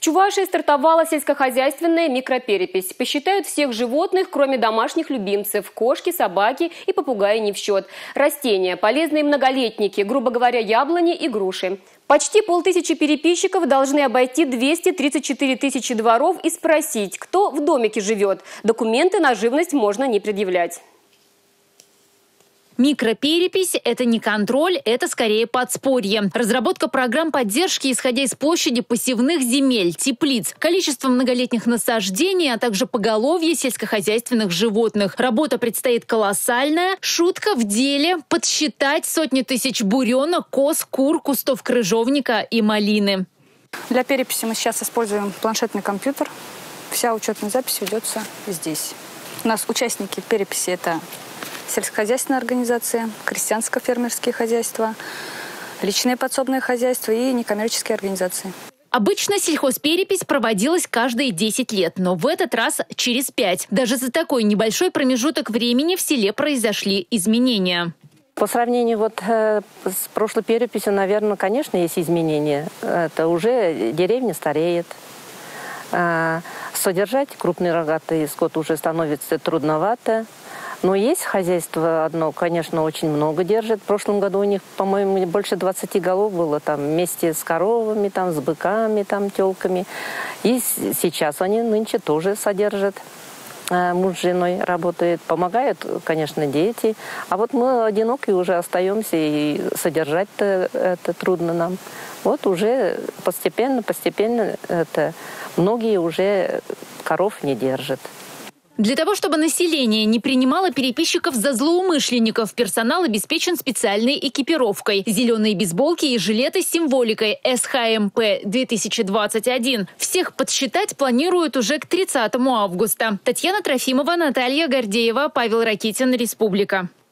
Чувашии стартовала сельскохозяйственная микроперепись. Посчитают всех животных, кроме домашних любимцев – кошки, собаки и попугаи не в счет. Растения, полезные многолетники, грубо говоря, яблони и груши. Почти 500 переписчиков должны обойти 234 тысячи дворов и спросить, кто в домике живет. Документы на живность можно не предъявлять. Микроперепись – это не контроль, это скорее подспорье. Разработка программ поддержки, исходя из площади посевных земель, теплиц, количества многолетних насаждений, а также поголовья сельскохозяйственных животных. Работа предстоит колоссальная. Шутка в деле – подсчитать сотни тысяч буренок, коз, кур, кустов крыжовника и малины. Для переписи мы сейчас используем планшетный компьютер. Вся учетная запись ведется здесь. У нас участники переписи – это сельскохозяйственные организации, крестьянско-фермерские хозяйства, личные подсобные хозяйства и некоммерческие организации. Обычно сельхозперепись проводилась каждые 10 лет, но в этот раз через 5. Даже за такой небольшой промежуток времени в селе произошли изменения. По сравнению с прошлой переписью, наверное, конечно, есть изменения. Это уже деревня стареет. Содержать крупный рогатый скот уже становится трудновато. Но есть хозяйство одно, конечно, очень много держит. В прошлом году у них, по-моему, больше 20 голов было там вместе с коровами, там, с быками, там, телками. И сейчас они нынче тоже содержат. Муж с женой работает, помогают, конечно, дети. А вот мы одинокие уже остаемся, и содержать-то это трудно нам. Вот уже постепенно многие уже коров не держат. Для того, чтобы население не принимало переписчиков за злоумышленников, персонал обеспечен специальной экипировкой. Зеленые бейсболки и жилеты с символикой СХМП-2021. Всех подсчитать планируют уже к 30 августа. Татьяна Трофимова, Наталья Гордеева, Павел Ракитин, Республика.